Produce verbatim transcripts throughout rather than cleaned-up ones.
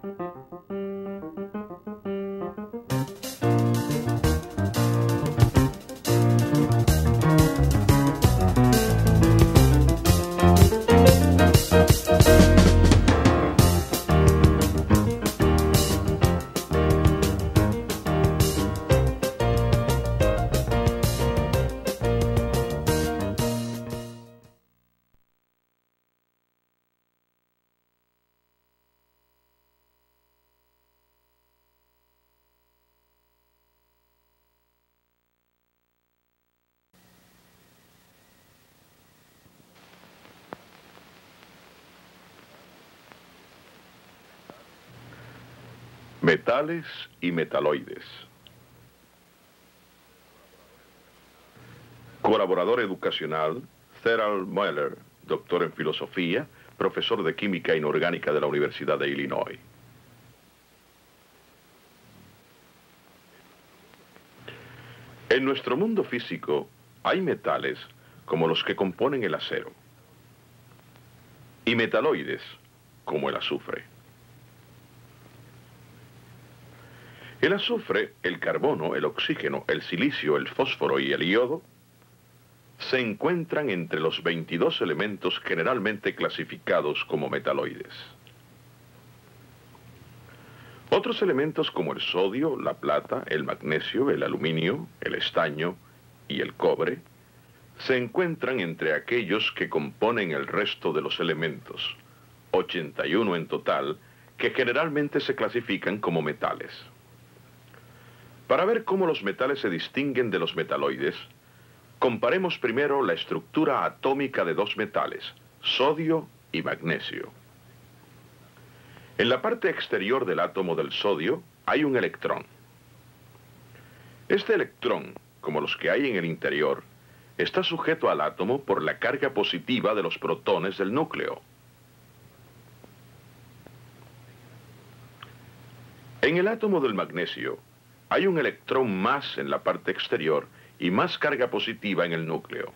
Metales y metaloides. Colaborador educacional, Cyril Mueller, doctor en filosofía, profesor de química inorgánica de la Universidad de Illinois. En nuestro mundo físico hay metales como los que componen el acero y metaloides como el azufre. El azufre, el carbono, el oxígeno, el silicio, el fósforo y el iodo se encuentran entre los veintidós elementos generalmente clasificados como metaloides. Otros elementos como el sodio, la plata, el magnesio, el aluminio, el estaño y el cobre se encuentran entre aquellos que componen el resto de los elementos, ochenta y uno en total, que generalmente se clasifican como metales. Para ver cómo los metales se distinguen de los metaloides, comparemos primero la estructura atómica de dos metales, sodio y magnesio. En la parte exterior del átomo del sodio hay un electrón. Este electrón, como los que hay en el interior, está sujeto al átomo por la carga positiva de los protones del núcleo. En el átomo del magnesio, hay un electrón más en la parte exterior y más carga positiva en el núcleo.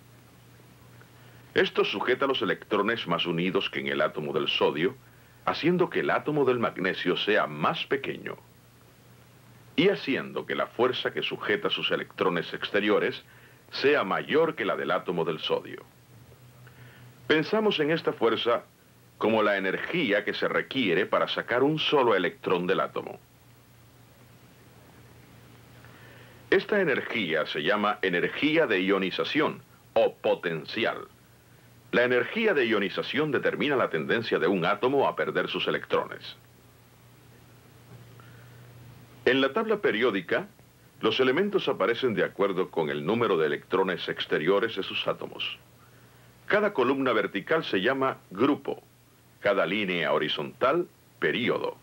Esto sujeta los electrones más unidos que en el átomo del sodio, haciendo que el átomo del magnesio sea más pequeño y haciendo que la fuerza que sujeta sus electrones exteriores sea mayor que la del átomo del sodio. Pensamos en esta fuerza como la energía que se requiere para sacar un solo electrón del átomo. Esta energía se llama energía de ionización o potencial. La energía de ionización determina la tendencia de un átomo a perder sus electrones. En la tabla periódica, los elementos aparecen de acuerdo con el número de electrones exteriores de sus átomos. Cada columna vertical se llama grupo, cada línea horizontal, período.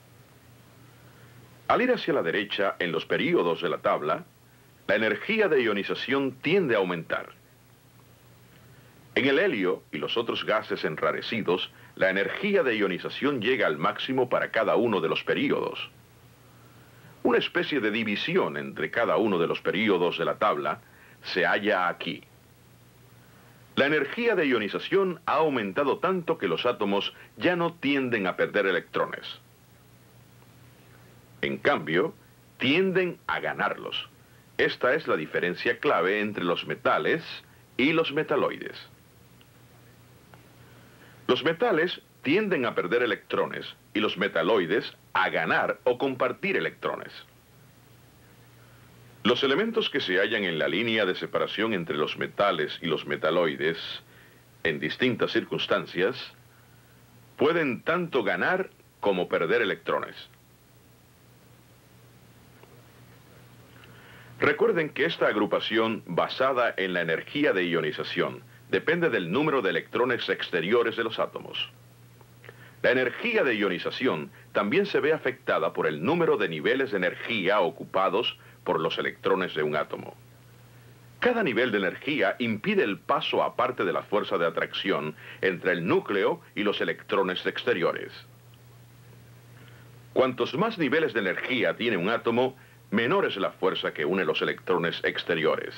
Al ir hacia la derecha en los períodos de la tabla, la energía de ionización tiende a aumentar. En el helio y los otros gases enrarecidos, la energía de ionización llega al máximo para cada uno de los períodos. Una especie de división entre cada uno de los períodos de la tabla se halla aquí. La energía de ionización ha aumentado tanto que los átomos ya no tienden a perder electrones. En cambio, tienden a ganarlos. Esta es la diferencia clave entre los metales y los metaloides. Los metales tienden a perder electrones y los metaloides a ganar o compartir electrones. Los elementos que se hallan en la línea de separación entre los metales y los metaloides, en distintas circunstancias, pueden tanto ganar como perder electrones. Recuerden que esta agrupación basada en la energía de ionización depende del número de electrones exteriores de los átomos. La energía de ionización también se ve afectada por el número de niveles de energía ocupados por los electrones de un átomo. Cada nivel de energía impide el paso aparte de la fuerza de atracción entre el núcleo y los electrones exteriores. Cuantos más niveles de energía tiene un átomo, menor es la fuerza que une los electrones exteriores.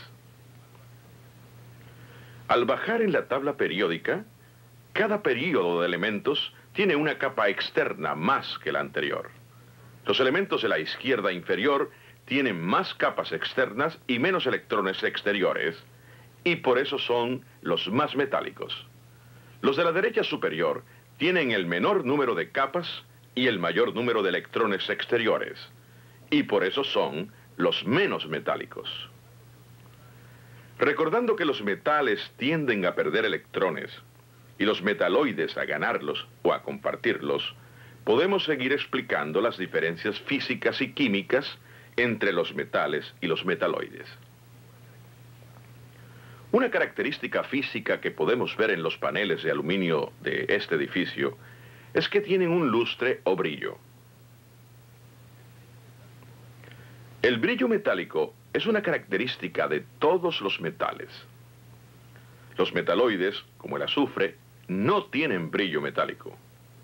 Al bajar en la tabla periódica, cada período de elementos tiene una capa externa más que la anterior. Los elementos de la izquierda inferior tienen más capas externas y menos electrones exteriores, y por eso son los más metálicos. Los de la derecha superior tienen el menor número de capas y el mayor número de electrones exteriores, y por eso son los menos metálicos. Recordando que los metales tienden a perder electrones y los metaloides a ganarlos o a compartirlos, podemos seguir explicando las diferencias físicas y químicas entre los metales y los metaloides. Una característica física que podemos ver en los paneles de aluminio de este edificio es que tienen un lustre o brillo. El brillo metálico es una característica de todos los metales. Los metaloides, como el azufre, no tienen brillo metálico.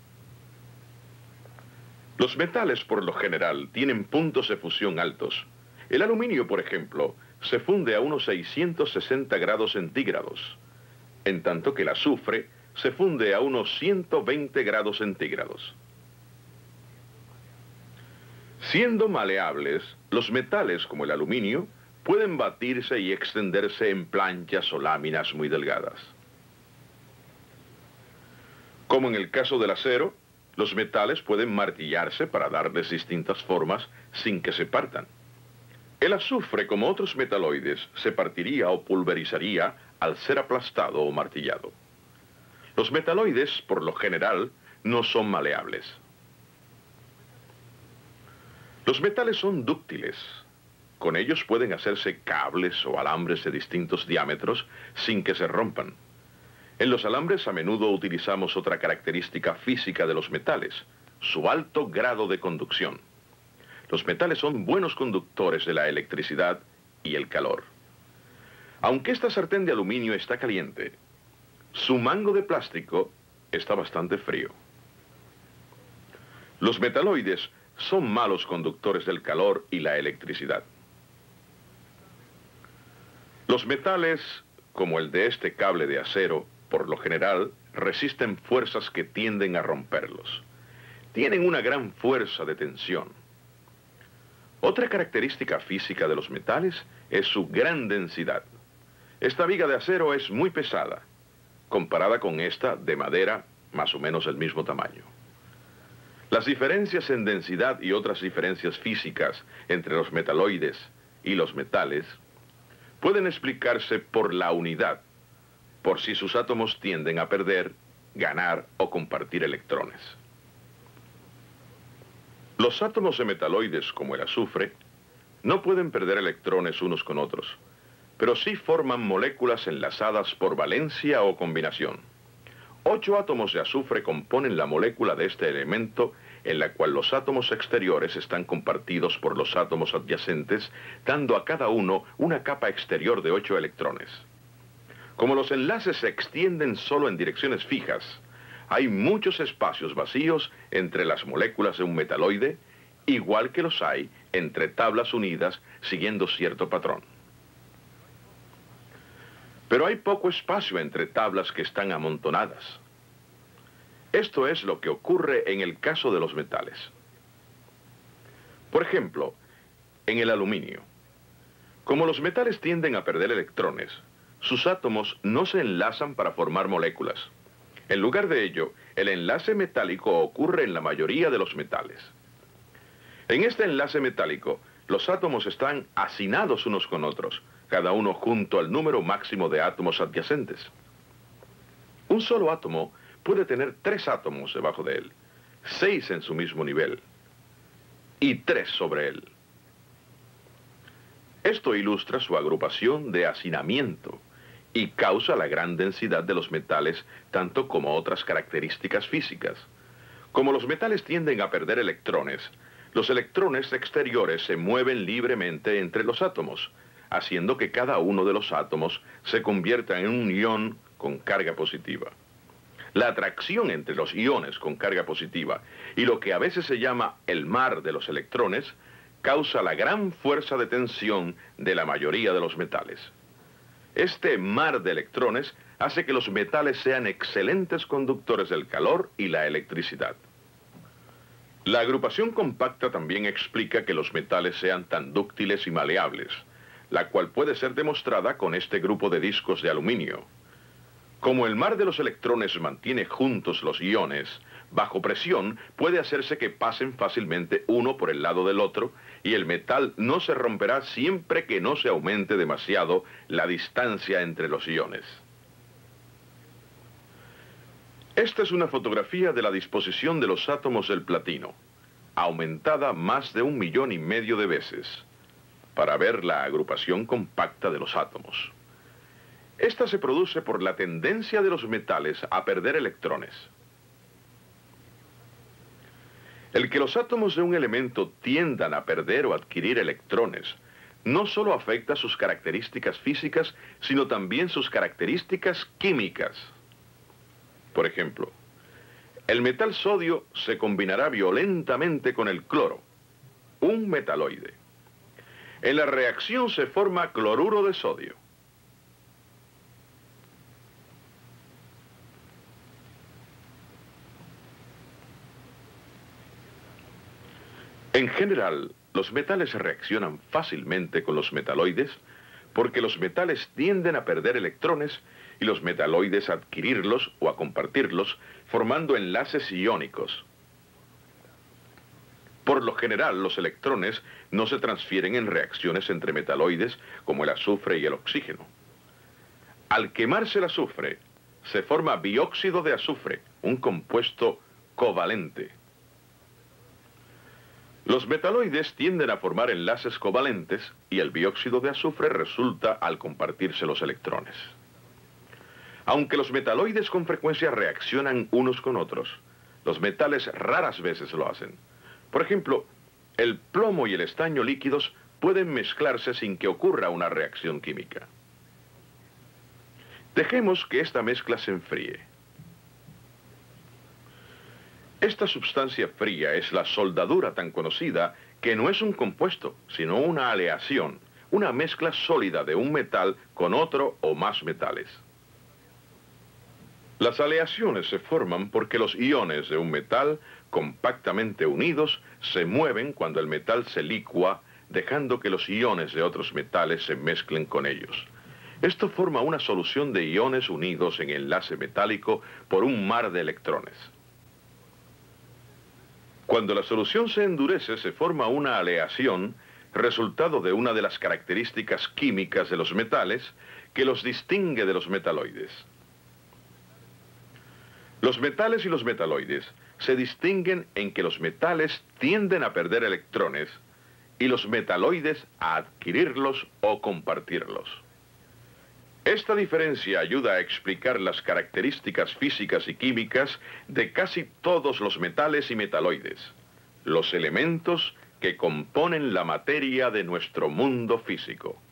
Los metales, por lo general, tienen puntos de fusión altos. El aluminio, por ejemplo, se funde a unos seiscientos sesenta grados centígrados, en tanto que el azufre se funde a unos ciento veinte grados centígrados. Siendo maleables, los metales, como el aluminio, pueden batirse y extenderse en planchas o láminas muy delgadas. Como en el caso del acero, los metales pueden martillarse para darles distintas formas sin que se partan. El azufre, como otros metaloides, se partiría o pulverizaría al ser aplastado o martillado. Los metaloides, por lo general, no son maleables. Los metales son dúctiles. Con ellos pueden hacerse cables o alambres de distintos diámetros sin que se rompan. En los alambres a menudo utilizamos otra característica física de los metales, su alto grado de conducción. Los metales son buenos conductores de la electricidad y el calor. Aunque esta sartén de aluminio está caliente, su mango de plástico está bastante frío. Los metaloides son malos conductores del calor y la electricidad. Los metales, como el de este cable de acero, por lo general, resisten fuerzas que tienden a romperlos. Tienen una gran fuerza de tensión. Otra característica física de los metales es su gran densidad. Esta viga de acero es muy pesada, comparada con esta de madera, más o menos del mismo tamaño. Las diferencias en densidad y otras diferencias físicas entre los metaloides y los metales pueden explicarse por la unidad, por si sus átomos tienden a perder, ganar o compartir electrones. Los átomos de metaloides, como el azufre, no pueden perder electrones unos con otros, pero sí forman moléculas enlazadas por valencia o combinación. Ocho átomos de azufre componen la molécula de este elemento, en la cual los átomos exteriores están compartidos por los átomos adyacentes, dando a cada uno una capa exterior de ocho electrones. Como los enlaces se extienden solo en direcciones fijas, hay muchos espacios vacíos entre las moléculas de un metaloide, igual que los hay entre tablas unidas siguiendo cierto patrón. Pero hay poco espacio entre tablas que están amontonadas. Esto es lo que ocurre en el caso de los metales. Por ejemplo, en el aluminio. Como los metales tienden a perder electrones, sus átomos no se enlazan para formar moléculas. En lugar de ello, el enlace metálico ocurre en la mayoría de los metales. En este enlace metálico, los átomos están hacinados unos con otros, cada uno junto al número máximo de átomos adyacentes. Un solo átomo puede tener tres átomos debajo de él, seis en su mismo nivel, y tres sobre él. Esto ilustra su agrupación de hacinamiento y causa la gran densidad de los metales, tanto como otras características físicas. Como los metales tienden a perder electrones, los electrones exteriores se mueven libremente entre los átomos, haciendo que cada uno de los átomos se convierta en un ion con carga positiva. La atracción entre los iones con carga positiva y lo que a veces se llama el mar de los electrones causa la gran fuerza de tensión de la mayoría de los metales. Este mar de electrones hace que los metales sean excelentes conductores del calor y la electricidad. La agrupación compacta también explica que los metales sean tan dúctiles y maleables, la cual puede ser demostrada con este grupo de discos de aluminio. Como el mar de los electrones mantiene juntos los iones, bajo presión puede hacerse que pasen fácilmente uno por el lado del otro y el metal no se romperá siempre que no se aumente demasiado la distancia entre los iones. Esta es una fotografía de la disposición de los átomos del platino, aumentada más de un millón y medio de veces, para ver la agrupación compacta de los átomos. Esta se produce por la tendencia de los metales a perder electrones. El que los átomos de un elemento tiendan a perder o adquirir electrones no solo afecta sus características físicas, sino también sus características químicas. Por ejemplo, el metal sodio se combinará violentamente con el cloro, un metaloide. En la reacción se forma cloruro de sodio. En general, los metales reaccionan fácilmente con los metaloides porque los metales tienden a perder electrones y los metaloides a adquirirlos o a compartirlos, formando enlaces iónicos. Por lo general, los electrones no se transfieren en reacciones entre metaloides como el azufre y el oxígeno. Al quemarse el azufre, se forma dióxido de azufre, un compuesto covalente. Los metaloides tienden a formar enlaces covalentes y el dióxido de azufre resulta al compartirse los electrones. Aunque los metaloides con frecuencia reaccionan unos con otros, los metales raras veces lo hacen. Por ejemplo, el plomo y el estaño líquidos pueden mezclarse sin que ocurra una reacción química. Dejemos que esta mezcla se enfríe. Esta sustancia fría es la soldadura tan conocida que no es un compuesto, sino una aleación, una mezcla sólida de un metal con otro o más metales. Las aleaciones se forman porque los iones de un metal compactamente unidos se mueven cuando el metal se licúa, dejando que los iones de otros metales se mezclen con ellos. Esto forma una solución de iones unidos en enlace metálico por un mar de electrones. Cuando la solución se endurece, se forma una aleación, resultado de una de las características químicas de los metales que los distingue de los metaloides. Los metales y los metaloides se distinguen en que los metales tienden a perder electrones y los metaloides a adquirirlos o compartirlos. Esta diferencia ayuda a explicar las características físicas y químicas de casi todos los metales y metaloides, los elementos que componen la materia de nuestro mundo físico.